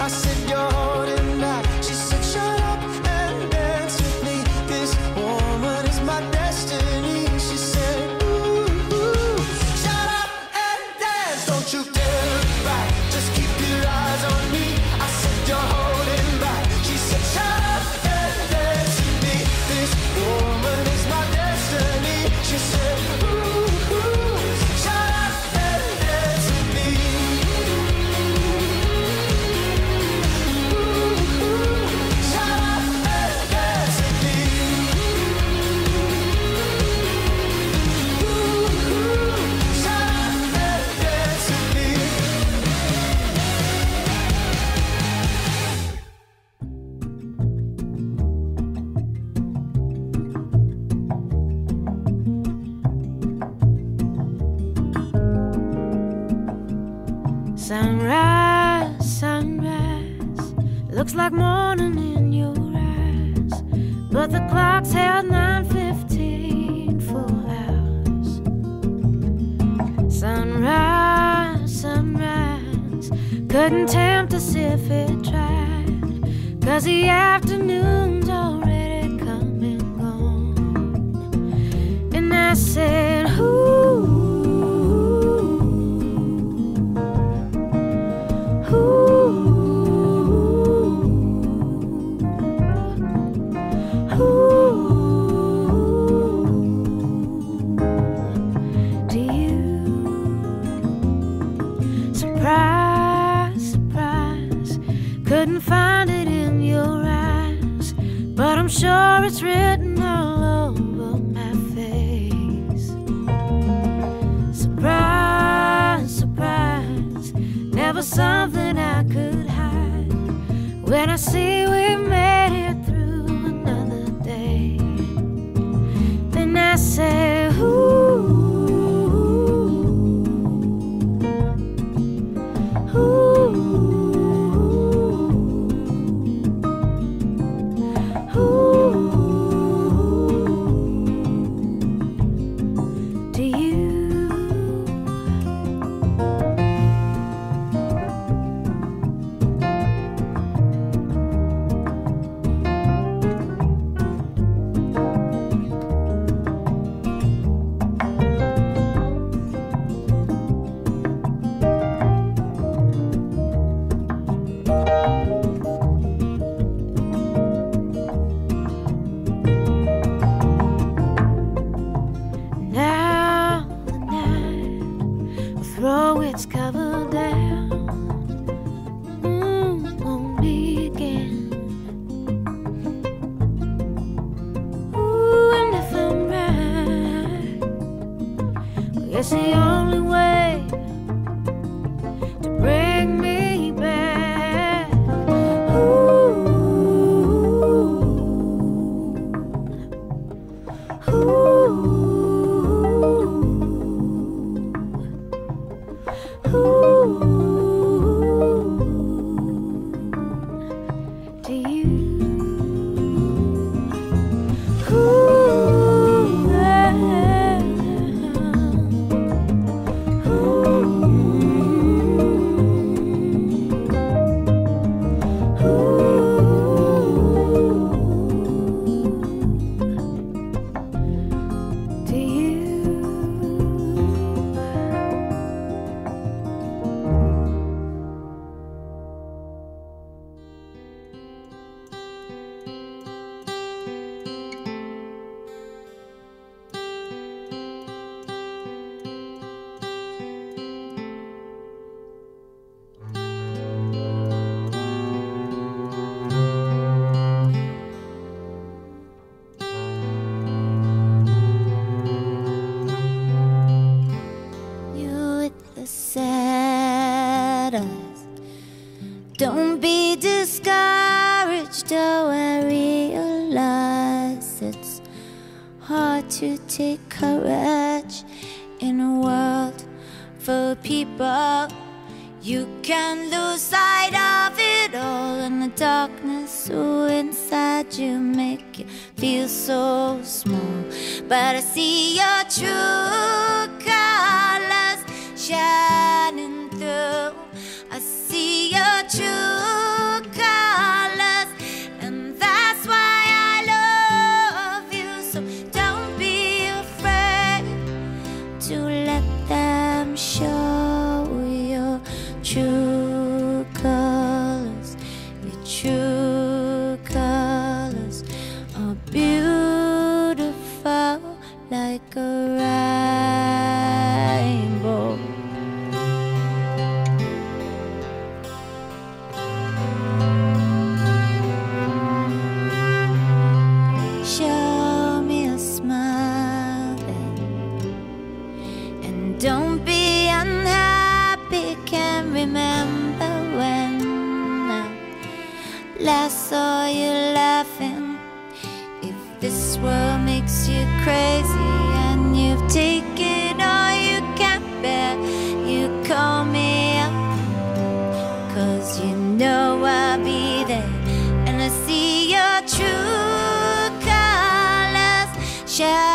I said, you're holding back. She said, shut up and dance with me. This woman is my destiny. She said, ooh, ooh, shut up and dance. Don't you dare look back. Just keep your eyes on me. I said, you're holding back. She said, shut up and dance with me. This woman is my destiny. She said, ooh, ooh, shut up and dance with me. Ooh, ooh, shut up and dance with me. Ooh, ooh, shut up and dance with me. Sunrise, sunrise, looks like morning in your eyes, but the clock's held 9:15 for hours. Sunrise, sunrise, couldn't tempt us if it tried, 'cause the afternoon's already come and gone. And I said, ooh, to you. Surprise, surprise, couldn't find it in your eyes, but I'm sure it's written all over my face. Surprise, surprise, never something I could hide. When I see we made it through another day, then I say, ooh, ooh, ooh, to you. Now the night will throw its cover down on me again. Ooh, and if I'm right, well, it's the only way to bring me back. Ooh, ooh, to you. To you. You with the sad eyes, don't be discouraged. Oh, I realize it's hard to take courage in a world full of people. You can lose sight of it all, and the darkness so inside you make you feel so small. But I see your true colors shining through. I see your true true colors are beautiful like a rainbow. Show me a smile then, and don't be unhappy. Can't remember when I last saw you laughing. If this world makes you crazy and you've taken all you can bear, you call me up, 'cause you know I'll be there. And I see your true colors shine.